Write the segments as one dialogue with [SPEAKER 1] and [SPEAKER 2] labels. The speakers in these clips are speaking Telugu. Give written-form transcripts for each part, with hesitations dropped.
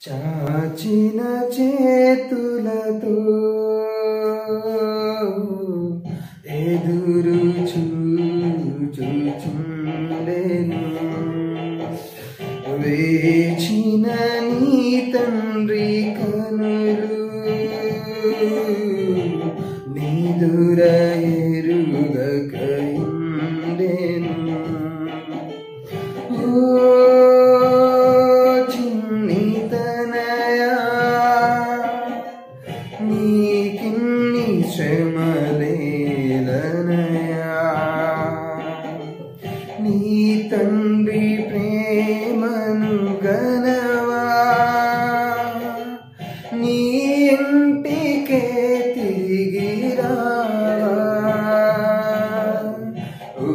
[SPEAKER 1] చాచిన చేతులతో ఎదురు చూచుచుండెను వేచిన నీ తండ్రి కనులు నిదుర ఎరుగకయుండెను నీకిన్ని శ్రమలేలనయా నీ తండ్రి ప్రేమను గనవా నీ ఇంటికే తిరిగి రావా ఓ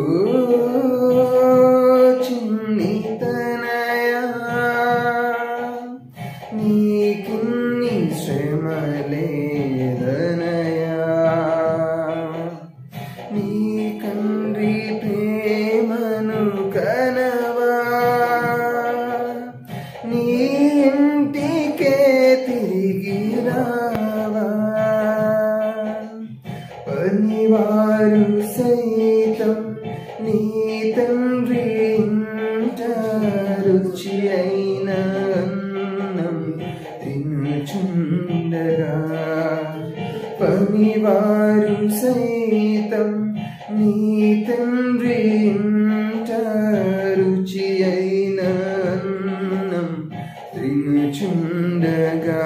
[SPEAKER 1] చిన్ని తనయా నీకిన్ని శ్రమలేదనయా నీ తండ్రి ప్రేమను కనవా నీ ఇంటికే తిరిగి రావా పనివారు సైతం నీ తండ్రి ఇంట రుచి అయిన అన్నం తినుచుండగా పనివారు సైతం నీ తండ్రి ఇంట రుచి అయిన అన్నం తినుచుండగా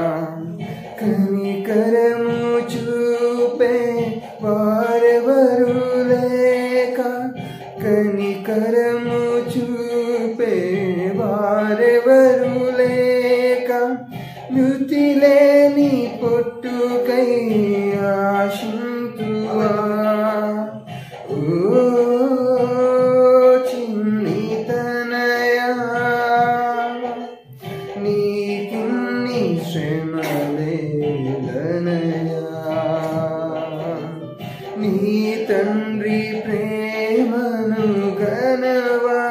[SPEAKER 1] కనికరము చూపే వారెవరు లేక కనికరము చూపే వారెవరు లేక మృతి లేని పొట్టుకై ఆశింతువా ఓ చిన్ని తనయా నీకిన్ని శ్రమలేలనయా నీ తండ్రి ప్రేమను గనవా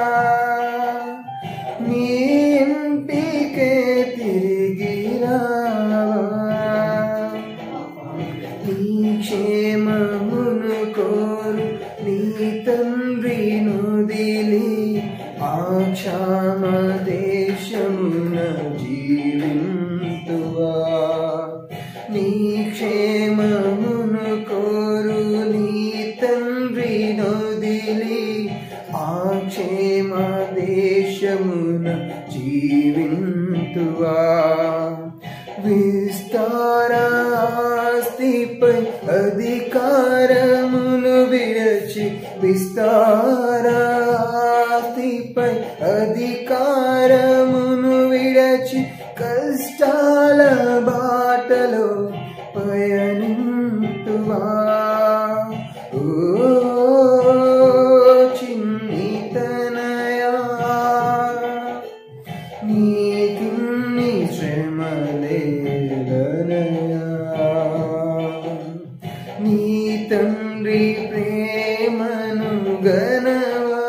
[SPEAKER 1] నీ ఇంటికే తిరిగి రావా నీ క్షేమమును కోరు నీ తండ్రి నొదిలి ఆ క్షామ దేశమున జీవింతువా నీ క్షేమమును కోరు నీ తండ్రి నొదిలి ఆ క్షేమ దేశమున జీవింతువా విస్తారాస్తిపై అధికారమును విడచి విస్తారాస్తిపై అధికారమును విడచి కష్టాల బాటలో పయనింతువా ఓ చిన్ని తనయా నీకిన్ని శ్రమలేలనయా నీ తండ్రి ప్రేమను గనవా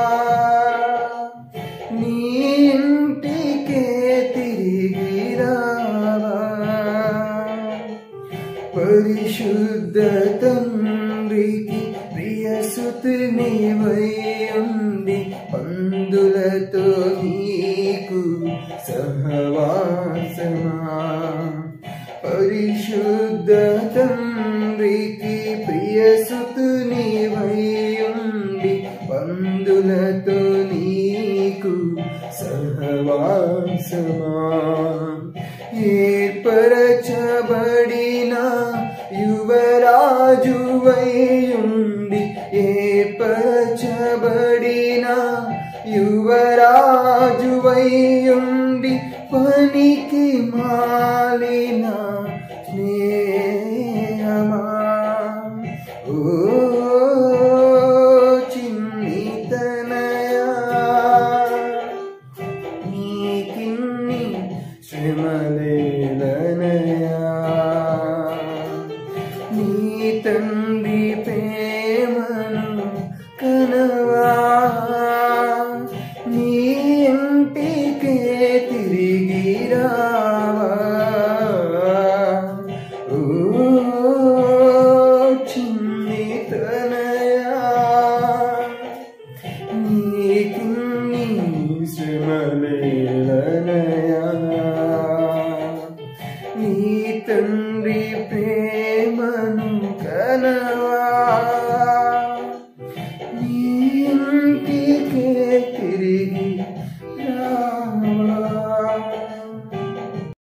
[SPEAKER 1] నీ ఇంటికే తిరిగి రావా పరిశుద్ధ తండ్రికి ప్రియసుతుని వై ఉండి పందులతో నీకు సహవాసమా పరిశుద్ధ తండ్రికి ప్రియసుతుని వై ఉండి పందులతో నీకు సహవాసమా ఏర్పరచబడిన యువరాజు వై ఉండి ఏర్పరచబడిన యువరాజు వై ఉండి పనికి మాలిన స్నేహమా ఓ చిన్ని తనయా నీకిన్ని శ్రమలేలనయా నీ తండ్రి ప్రేమను కనవా నీ ఇంటికే తిరిగి శ్రమలేలనయ